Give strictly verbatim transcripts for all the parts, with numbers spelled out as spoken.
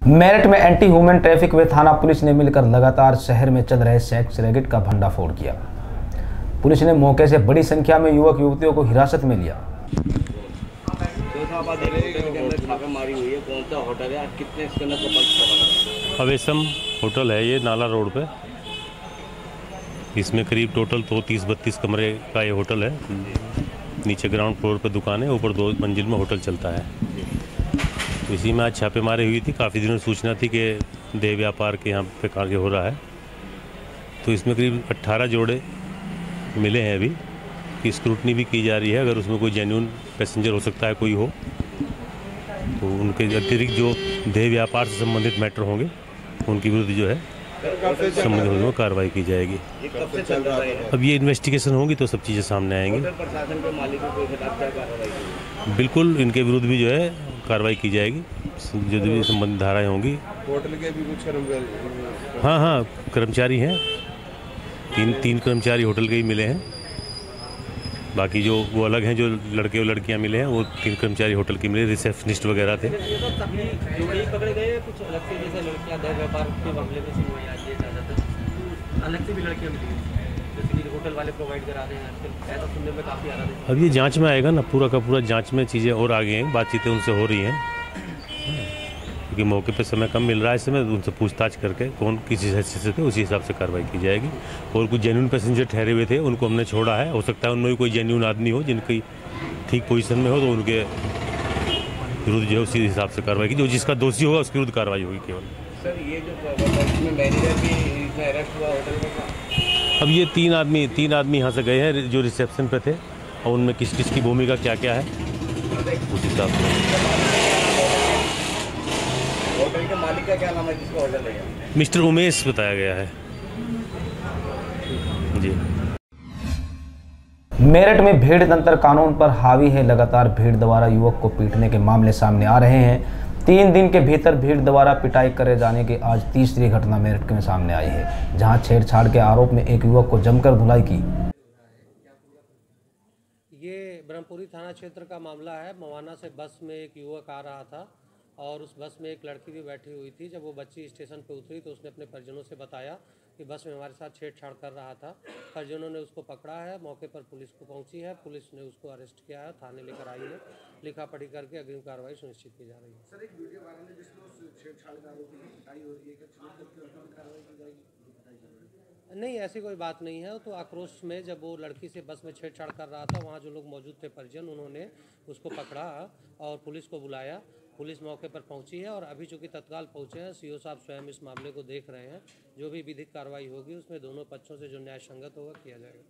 मेरठ में anti human traffic व थाना पुलिस ने मिलकर लगातार शहर में चल रहे सेक्स रैकेट का भंडाफोड़ किया। पुलिस ने मौके से बड़ी संख्या में युवक युवतियों को हिरासत में लिया। अवेसम होटल है ये, नाला रोड पे। इसमें करीब टोटल तो तीस बत्तीस कमरे का ये होटल है। नीचे ग्राउंड फ्लोर पे दुकान है, ऊपर दो मंजिल में होटल चलता है। इसी में आज छापेमारी हुई थी। काफ़ी दिनों सूचना थी कि देह व्यापार के यहाँ पे कार्य हो रहा है, तो इसमें करीब अट्ठारह जोड़े मिले हैं। अभी की स्क्रूटनी भी की जा रही है। अगर उसमें कोई जेन्युइन पैसेंजर हो सकता है, कोई हो, तो उनके अतिरिक्त जो देह व्यापार से संबंधित मैटर होंगे उनके विरुद्ध जो है संबंधित में कार्रवाई की जाएगी। अब ये इन्वेस्टिगेशन होगी तो सब चीज़ें सामने आएंगी। बिल्कुल इनके विरुद्ध भी जो है कार्रवाई की जाएगी, जो भी संबंधित धाराएं होंगी। होटल के भी कुछ कर्मचारी? हाँ हाँ कर्मचारी हैं, तीन तीन कर्मचारी होटल के ही मिले हैं। बाकी जो वो अलग हैं, जो लड़के और लड़कियां मिले हैं, वो तीन कर्मचारी होटल के मिले, रिसेप्शनिस्ट वगैरह थे। पकड़े गए कुछ अलग से, जैसे लड़कियां देह व्यापार के मामले में सुनवाई आज ये ज़्यादातर अलग से भी लड़कियां मिली हैं, जैसे कि होटल वाले प्रोवाइड करा रहे हैं आजकल, ऐसा सुनने में काफ़ी आ रहा है। अब ये जांच में आएगा ना, पूरा का पूरा जांच में चीज़ें और आगे हैं, बातचीतें उनसे हो रही हैं, क्योंकि मौके पे समय कम मिल रहा है। इस समय उनसे पूछताछ करके कौन किस हैसियत से थे उसी हिसाब से कार्रवाई की जाएगी। और कुछ जेन्युइन पैसेंजर ठहरे हुए थे, उनको हमने छोड़ा है। हो सकता है उनमें भी कोई जेन्युइन आदमी हो जिनकी ठीक पोजीशन में हो, तो उनके विरुद्ध जो है उसी हिसाब से कार्रवाई की। जो जिसका दोषी होगा उसके विरुद्ध कार्रवाई होगी केवल। सर ये जो मैनेजर भी इसमें अरेस्ट हुआ होटल में, अब ये तीन आदमी तीन आदमी यहाँ से गए हैं जो रिसेप्शन पे थे, और उनमें किस किस की भूमिका क्या क्या है उस हिसाब से। होटल के मालिक का क्या नाम है जिसका होटल है? मिस्टर उमेश बताया गया है जी। मेरठ में भीड़ तंत्र कानून पर हावी है। लगातार भीड़ द्वारा युवक को पीटने के मामले सामने आ रहे हैं। तीन दिन के भीतर भीड़ द्वारा पिटाई करे जाने की आज तीसरी घटना मेरठ में सामने आई है, जहां छेड़छाड़ के आरोप में एक युवक को जमकर धुलाई की। ये ब्रह्मपुरी थाना क्षेत्र का मामला है। मवाना से बस में एक युवक आ रहा था और उस बस में एक लड़की भी बैठी हुई थी। जब वो बच्ची स्टेशन पर उतरी तो उसने अपने परिजनों से बताया कि बस में हमारे साथ छेड़छाड़ कर रहा था। परिजनों ने उसको पकड़ा है। मौके पर पुलिस को पहुंची है। पुलिस ने उसको अरेस्ट किया है, थाने लेकर आई है। लिखा पढ़ी करके अग्रिम कार्रवाई सुनिश्चित की जा रही है। सर, एक वीडियो वायरल है जिसमें छेड़छाड़ का आरोप है, पिटाई हो रही है, क्या कार्रवाई की जाएगी? नहीं, ऐसी कोई बात नहीं है। तो आक्रोश में जब वो लड़की से बस में छेड़छाड़ कर रहा था, वहाँ जो लोग मौजूद थे परिजन, उन्होंने उसको पकड़ा और पुलिस को बुलाया। पुलिस मौके पर पहुंची है और अभी चूँकि तत्काल पहुंचे हैं, सीओ साहब स्वयं इस मामले को देख रहे हैं। जो भी विधिक कार्रवाई होगी उसमें दोनों पक्षों से जो न्याय संगत होगा किया जाएगा।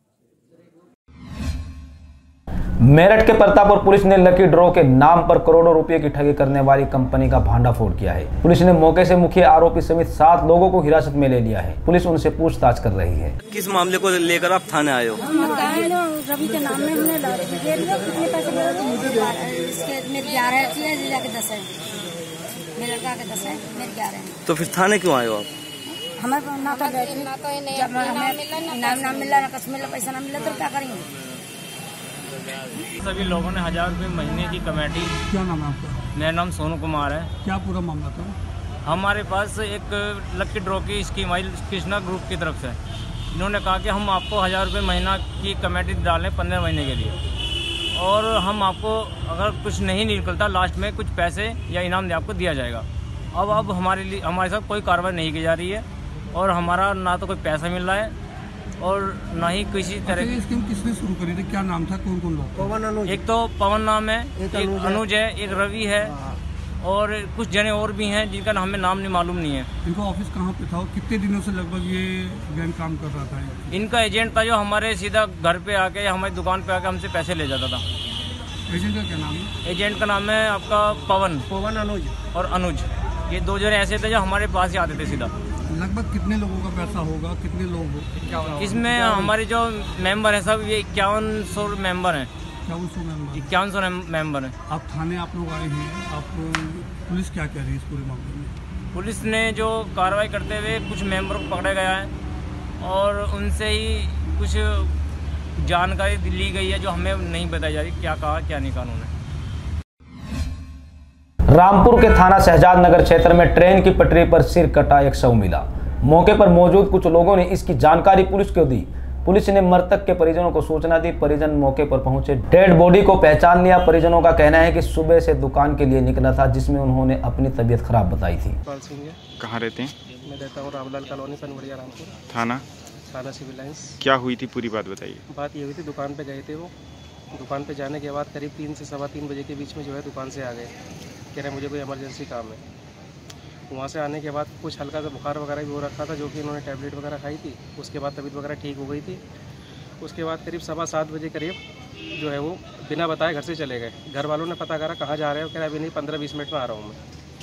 मेरठ के प्रतापपुर पुलिस ने लकी ड्रॉ के नाम पर करोड़ों रुपए की ठगी करने वाली कंपनी का भांडाफोड़ किया है। पुलिस ने मौके से मुख्य आरोपी समेत सात लोगों को हिरासत में ले लिया है। पुलिस उनसे पूछताछ कर रही है। किस मामले को लेकर आप थाने आए हो? रवि के नाम में हमने दे दिया। कितने पैसे मिले तो मुझे मेरे ग्यारह है, जिला के दस है, मेरे लड़का के दस है, मेरे ग्यारह है। तो फिर थाने क्यों आए हो आप? हमें ना तो जब हमें इनाम ना मिला, ना कुछ मिला, पैसा ना मिला तो क्या करेंगे? सभी लोगों ने हजार रुपए महीने की कमेटी। क्या नाम है आपका? मेरा नाम सोनू कुमार है। क्या पूरा मामला था? हमारे पास एक लकी ड्रॉ की स्कीम आई कृष्णा ग्रुप की तरफ से। इन्होंने कहा कि हम आपको हजार रुपये महीना की कमेटी डालें पंद्रह महीने के लिए, और हम आपको अगर कुछ नहीं निकलता लास्ट में कुछ पैसे या इनाम आपको दिया जाएगा। अब अब हमारे लिए हमारे साथ कोई कार्रवाई नहीं की जा रही है, और हमारा ना तो कोई पैसा मिल रहा है और ना ही किसी तरह की। स्कीम किसने शुरू करी थी? क्या नाम था? कौन कौन लोग? पवन अनुज। एक तो पवन नाम है, एक अनुज है, एक रवि है, और कुछ जने और भी हैं जिनका हमें नाम नहीं मालूम नहीं है। इनका ऑफिस कहाँ पे था और कितने दिनों से लगभग ये गैंग काम कर रहा था? इनका एजेंट था जो हमारे सीधा घर पे आके या हमारी दुकान पे आके हमसे पैसे ले जाता था। एजेंट का क्या नाम है? एजेंट का नाम है आपका पवन पवन अनुज और अनुज। ये दो जने ऐसे थे जो हमारे पास ही आते थे सीधा। लगभग कितने लोगों का पैसा होगा? कितने लोग हो इसमें? हमारे जो मेंबर हैं सब ये इक्यावन सौ मेंबर हैं। इक्यावन सौ मेंबर इक्यावन सौ मेंबर हैं। आप थाने आप लोग आए हैं, आप पुलिस क्या कह रही है इस पूरे मामले में? पुलिस ने जो कार्रवाई करते हुए कुछ मेंबर को पकड़ा गया है, और उनसे ही कुछ जानकारी ली गई है जो हमें नहीं बताई जा रही क्या कहा क्या नहीं कानून है। रामपुर के थाना शहजाद नगर क्षेत्र में ट्रेन की पटरी पर सिर कटा एक शव मिला। मौके पर मौजूद कुछ लोगों ने इसकी जानकारी पुलिस को दी। पुलिस ने मृतक के परिजनों को सूचना दी। परिजन मौके पर पहुंचे, डेड बॉडी को पहचान लिया। परिजनों का कहना है कि सुबह से दुकान के लिए निकला था, जिसमें उन्होंने अपनी तबीयत खराब बताई थी। कहाँ रहते हैं? मैं रहता हूँ रामलाल कॉलोनी सनवड़िया रामपुर। थाना? थाना सिविल लाइंस। क्या हुई थी, पूरी बात बताइए। बात ये हुई थी, दुकान पे गए थे वो। दुकान पे जाने के बाद करीब तीन से सवा तीन बजे के बीच में जो है दुकान से आ गए। कह रहे मुझे कोई इमरजेंसी काम है। वहाँ से आने के बाद कुछ हल्का सा बुखार वगैरह भी हो रखा था, जो कि इन्होंने टैबलेट वगैरह खाई थी। उसके बाद तबीयत वगैरह ठीक हो गई थी। उसके बाद करीब सवा सात बजे करीब जो है वो बिना बताए घर से चले गए। घर वालों ने पता करा कहाँ जा रहे हो, कह रहे अभी नहीं, पंद्रह बीस मिनट में आ रहा हूँ मैं।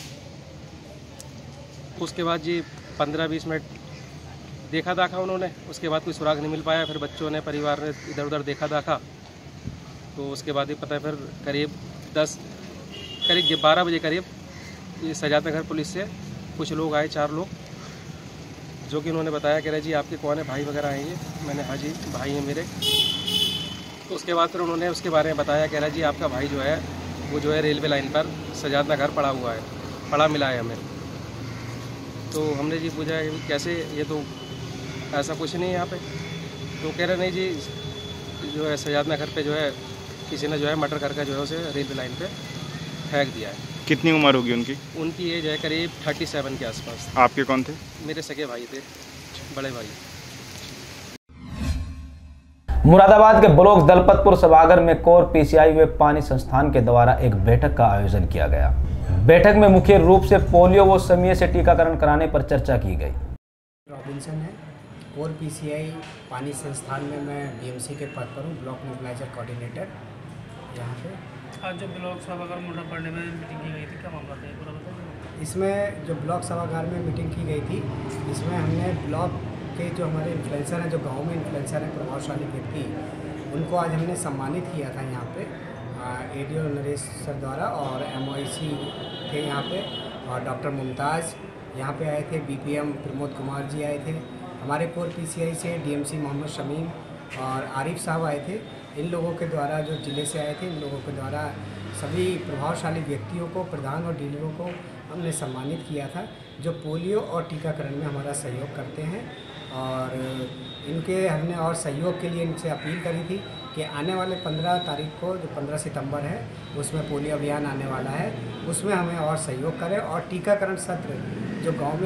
उसके बाद जी पंद्रह बीस मिनट देखा दाखा उन्होंने। उसके बाद कोई सुराग नहीं मिल पाया। फिर बच्चों ने, परिवार ने इधर उधर देखा दाखा, तो उसके बाद ही पता है फिर करीब दस करीब बारह बजे करीब शहजाद नगर पुलिस से कुछ लोग आए, चार लोग, जो कि उन्होंने बताया कह रहे जी आपके कौन है, भाई वगैरह आएंगे। मैंने हाँ जी भाई हैं मेरे। तो उसके बाद फिर उन्होंने उसके बारे में बताया, कह रहा जी आपका भाई जो है वो जो है रेलवे लाइन पर शहजाद नगर पड़ा हुआ है, पड़ा मिला है हमें। तो हमने जी पूछा कैसे, ये तो ऐसा कुछ नहीं है यहाँ पे। तो कह रहे नहीं जी, जो है शहजाद नगर पे जो है किसी ने जो है मर्डर करके जो है उसे रेलवे लाइन पे फेंक दिया है। कितनी उम्र होगी उनकी? उनकी एज है करीब थर्टी सेवन के आसपास। आपके कौन थे? मेरे सगे भाई थे, बड़े भाई। मुरादाबाद के ब्लॉक दलपतपुर सभागार में कोर पीसीआई व पानी संस्थान के द्वारा एक बैठक का आयोजन किया गया। बैठक में मुख्य रूप से पोलियो व समय से टीकाकरण कराने पर चर्चा की गई। रॉबिन्सन है, कोर पीसीआई पानी संस्थान में मैं बीएमसी के पद पर हूँ, ब्लॉक मोबिलाइजर कोऑर्डिनेटर। यहाँ पे आज जो ब्लॉक सभागार मुंडा पढ़ने में मीटिंग की गई थी, क्या मामला था पूरा बताइए। इसमें जो ब्लॉक सभागार में मीटिंग की गई थी, इसमें हमने ब्लॉक के जो हमारे इन्फ्लुएंसर हैं, जो गांव में इन्फ्लुएंसर हैं, प्रभावशाली व्यक्ति, उनको आज हमने सम्मानित किया था यहाँ पे एडीओ नरेश सर द्वारा। और एमओआईसी थे यहाँ पे, और डॉक्टर मुमताज़ यहाँ पे आए थे, बीपीएम प्रमोद कुमार जी आए थे, हमारे कोर पीसीआई से डीएमसी मोहम्मद शमीम और आरिफ साहब आए थे। इन लोगों के द्वारा, जो ज़िले से आए थे, इन लोगों के द्वारा सभी प्रभावशाली व्यक्तियों को, प्रधान और डीलरों को हमने सम्मानित किया था, जो पोलियो और टीकाकरण में हमारा सहयोग करते हैं। और इनके हमने और सहयोग के लिए इनसे अपील करी थी कि आने वाले पंद्रह तारीख को, जो पंद्रह सितंबर है, उसमें पोलियो अभियान आने वाला है, उसमें हमें और सहयोग करें। और टीकाकरण सत्र जो गाँव में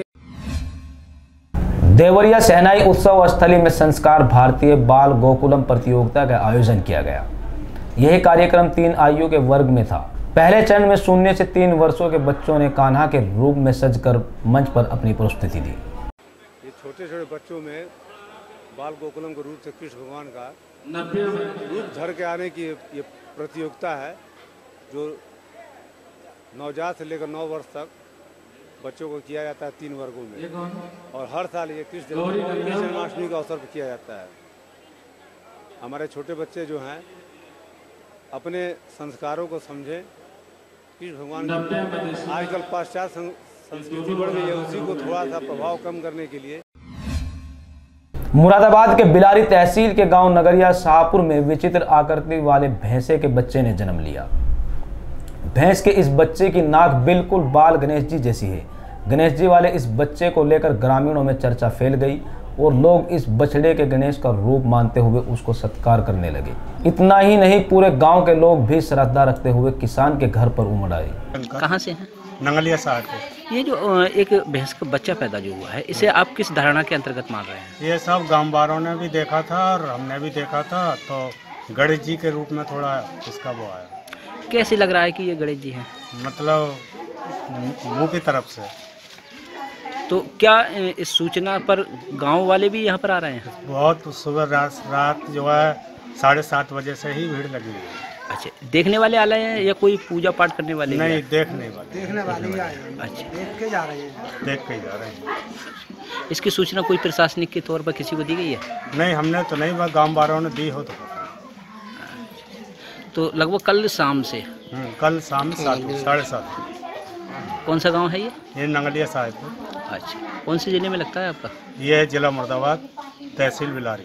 देवरिया शहनाई उत्सव स्थली में संस्कार भारतीय बाल गोकुलम प्रतियोगिता का आयोजन किया गया। यह कार्यक्रम तीन आयु के वर्ग में था। पहले चरण में शून्य से तीन वर्षों के बच्चों ने कान्हा के रूप में सजकर मंच पर अपनी प्रस्तुति दी। ये छोटे छोटे बच्चों में बाल गोकुलम के रूप से कृष्ण भगवान का रूप धर के आने की ये प्रतियोगिता है, जो नवजात से लेकर नौ वर्ष तक बच्चों को किया जाता है तीन वर्गों में। और हर साल ये कृष्ण जन्माष्टमी का अवसर पर किया जाता है। हमारे छोटे बच्चे जो हैं अपने संस्कारों को समझें। कृष्ण भगवान आजकल पाश्चात्य संस्कृति बढ़ गई है, उसी को थोड़ा सा प्रभाव कम करने के लिए। मुरादाबाद के बिलारी तहसील के गांव नगरिया शाहपुर में विचित्र आकृति वाले भैंसे के बच्चे ने जन्म लिया। भैंस के इस बच्चे की नाक बिल्कुल बाल गणेश जी जैसी है। गणेश जी वाले इस बच्चे को लेकर ग्रामीणों में चर्चा फैल गई और लोग इस बछड़े के गणेश का रूप मानते हुए उसको सत्कार करने लगे। इतना ही नहीं, पूरे गांव के लोग भी श्रद्धा रखते हुए किसान के घर पर उमड़ आए। कहाँ से हैं? नंगलिया साहब। ये जो एक भैंस का बच्चा पैदा जो हुआ है, इसे आप किस धारणा के अंतर्गत मान रहे हैं? ये सब गाँव वालों ने भी देखा था और हमने भी देखा था, तो गणेश जी के रूप में थोड़ा इसका वो आया। कैसे लग रहा है कि ये गणेश जी हैं? मतलब मुंह की तरफ से। तो क्या इस सूचना पर गांव वाले भी यहाँ पर आ रहे हैं? बहुत सुबह रात रात जो है साढ़े सात बजे से ही भीड़ लगी हुई है। अच्छा, देखने वाले आ रहे हैं या कोई पूजा पाठ करने वाले? नहीं, देखने वाले देखने वाले आए। अच्छा, देख के जा रहे हैं। देख के जा रहे हैं। इसकी सूचना कोई प्रशासनिक के तौर पर किसी को दी गई है? नहीं, हमने तो नहीं, बस गाँव वालों ने दी हो तो। तो लगभग कल शाम से? कल शाम सात साढ़े सात। कौन सा गांव है ये? ये नंगलिया साहिब। अच्छा, कौन से जिले में लगता है आपका? ये है जिला मुरादाबाद, तहसील बिलारी।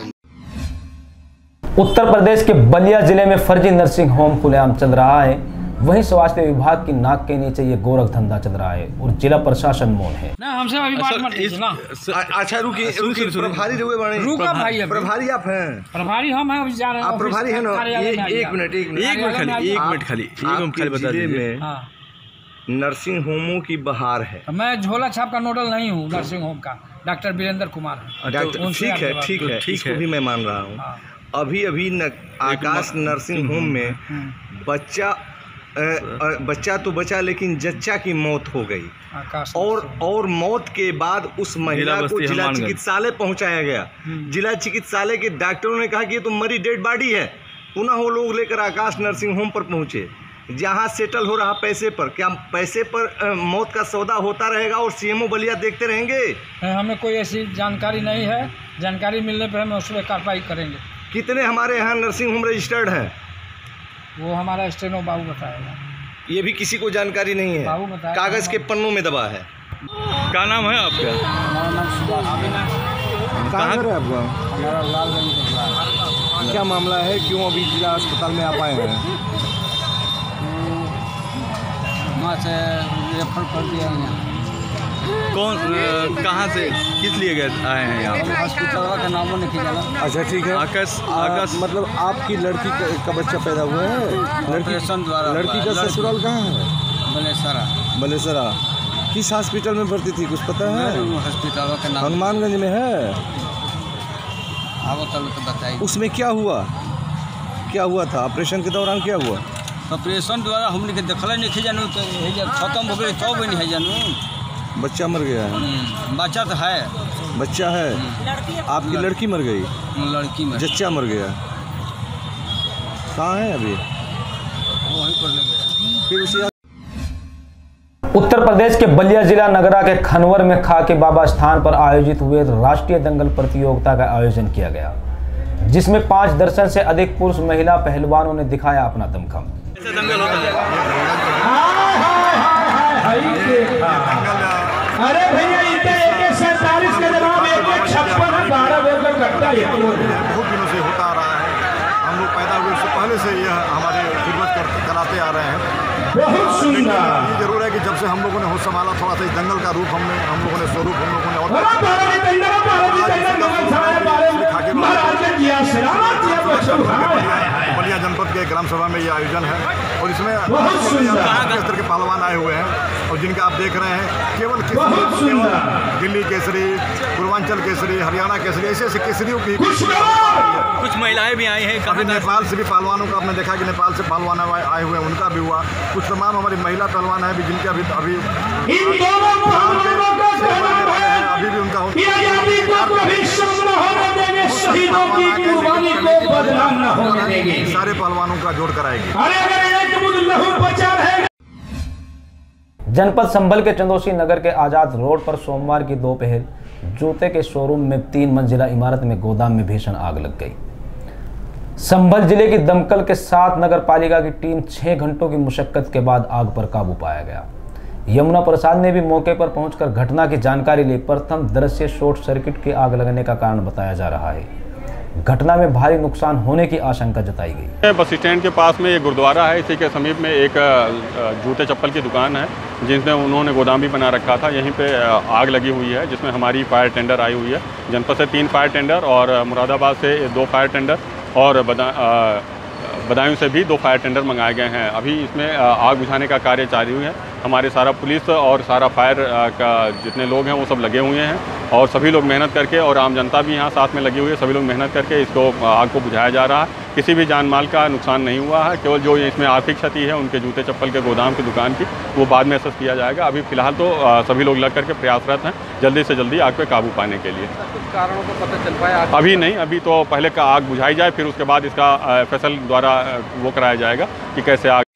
उत्तर प्रदेश के बलिया जिले में फर्जी नर्सिंग होम खुलेआम चल रहा है। वहीं स्वास्थ्य विभाग की नाक के नीचे ये गोरख धंधा चल रहा है और जिला प्रशासन मौन है। ना हमसे अभी बात मत कीजिए ना। अच्छा रुकिए रुकिए, प्रभारी रुके बने। रुका भाई, प्रभारी आप हैं? प्रभारी हम हैं, अभी जा रहे हैं। आप प्रभारी हैं ना? एक मिनट एक मिनट एक मिनट खाली एक मिनट खाली एक मिनट खाली बता दीजिए। नर्सिंग होमों की बहार है। मैं झोला छाप का नोडल नहीं हूँ नर्सिंग होम का, डॉक्टर वीरेंद्र कुमार है। डॉक्टर ठीक है ठीक है इसको भी मैं मान रहा हूँ। अभी अभी न, आकाश नर्सिंग होम में बच्चा आ, आ, बच्चा तो बचा लेकिन जच्चा की मौत हो गई और और मौत के बाद उस महिला को जिला चिकित्सालय पहुंचाया गया। जिला चिकित्सालय के डॉक्टरों ने कहा कि ये तो मरी डेड बॉडी है। पुनः वो लोग लेकर आकाश नर्सिंग होम पर पहुंचे जहां सेटल हो रहा पैसे पर। क्या पैसे पर आ, मौत का सौदा होता रहेगा और सीएमओ बलिया देखते रहेंगे? हमें कोई ऐसी जानकारी नहीं है, जानकारी मिलने पर हम उस पर कार्रवाई करेंगे। कितने हमारे यहाँ नर्सिंग होम रजिस्टर्ड हैं? वो हमारा स्टेनो बाबू बताएगा। ये भी किसी को जानकारी नहीं है, कागज के पन्नों में दबा है। क्या नाम है आपका? हमारा नाम सुभाष। कहाँ है आपका? हमारा लालगंज। क्या मामला है, क्यों अभी जिला अस्पताल में आप आए हैं? वहाँ से रेफर कर दिया यहाँ। कौन कहाँ से किस लिए गए आए हैं यहाँ? हॉस्पिटल का नाम नहीं जाना। अच्छा ठीक है। आकाश आकाश मतलब आपकी लड़की का, का बच्चा पैदा हुआ है? लड़की द्वारा। लड़की का ससुराल कहाँ है? बलेसरा। बलेसरा किस हॉस्पिटल में भर्ती थी कुछ पता है? हॉस्पिटल का नाम हनुमानगंज में है। आओ तब तो बताइए। उसमें क्या हुआ, क्या हुआ था ऑपरेशन के दौरान, क्या हुआ? ऑपरेशन द्वारा हमने के देखल नहीं जानू तो खत्म हो गई तो भी नहीं जानू। बच्चा मर गया है? बच्चा तो है। बच्चा है। आपकी लड़की मर गई? लड़की मर जच्चा मर गया। कहाँ है अभी? वहीं पर ले गया। फिर उसी उत्तर प्रदेश के बलिया जिला नगरा के खनवर में खाकी बाबा स्थान पर आयोजित हुए राष्ट्रीय दंगल प्रतियोगिता का आयोजन किया गया, जिसमें पांच दर्जन से अधिक पुरुष महिला पहलवानों ने दिखाया अपना दमखम। अरे भैया इतने एक सैंतालीस के जवाब एक छप्पन बारह बोलकर करता है। बहुत दिनों से होता आ रहा है, हम लोग पैदा हुए उससे पहले से यह हमारे पूर्वज कराते आ रहे हैं। बहुत सुंदर। ये जरूर है कि जब से हम लोगों ने होश संभाला, थोड़ा सा इस दंगल का रूप हमने हम लोगों ने स्वरूप हम लोगों ने और बलिया जनपद के ग्राम सभा में ये आयोजन है और इसमें स्तर के पहलवान आए हुए हैं और जिनका आप देख रहे हैं केवल दिल्ली केसरी, पूर्वांचल केसरी, हरियाणा केसरी, ऐसे ऐसे केसरियों की कुछ महिलाएं भी आई हैं। अभी नेपाल से भी पहलवानों का आपने देखा कि नेपाल से पहलवान आए हुए हैं, उनका भी हुआ। कुछ तमाम हमारी महिला पहलवान है भी जिनके अभी अभी अभी भी उनका सारे पहलवानों का जोड़ कराएगी। जनपद संभल के चंदोसी नगर के आजाद रोड पर सोमवार की दोपहर जूते के शोरूम में तीन मंजिला इमारत में गोदाम में भीषण आग लग गई। संभल जिले की दमकल के साथ नगर पालिका की टीम छह घंटों की मुशक्कत के बाद आग पर काबू पाया गया। यमुना प्रसाद ने भी मौके पर पहुंचकर घटना की जानकारी ली। प्रथम दृश्य शॉर्ट सर्किट के आग लगने का कारण बताया जा रहा है। घटना में भारी नुकसान होने की आशंका जताई गई। बस स्टैंड के पास में एक गुरुद्वारा है, इसी के समीप में एक जूते चप्पल की दुकान है जिसमें उन्होंने गोदाम भी बना रखा था। यहीं पे आग लगी हुई है जिसमें हमारी फायर टेंडर आई हुई है। जनपद से तीन फायर टेंडर और मुरादाबाद से दो फायर टेंडर और बदा बदायूं से भी दो फायर टेंडर मंगाए गए हैं। अभी इसमें आग बुझाने का कार्य चालू है। हमारे सारा पुलिस और सारा फायर का जितने लोग हैं वो सब लगे हुए हैं और सभी लोग मेहनत करके, और आम जनता भी यहाँ साथ में लगी हुई है, सभी लोग मेहनत करके इसको आग को बुझाया जा रहा है। किसी भी जान माल का नुकसान नहीं हुआ है, केवल जो इसमें आर्थिक क्षति है उनके जूते चप्पल के गोदाम की दुकान की, वो बाद में असेस किया जाएगा। अभी फिलहाल तो सभी लोग लग करके प्रयासरत हैं जल्दी से जल्दी आग पे काबू पाने के लिए। कुछ कारणों को पता चल पाया? अभी नहीं, अभी तो पहले का आग बुझाई जाए, फिर उसके बाद इसका एफ एस एल द्वारा वो कराया जाएगा कि कैसे आग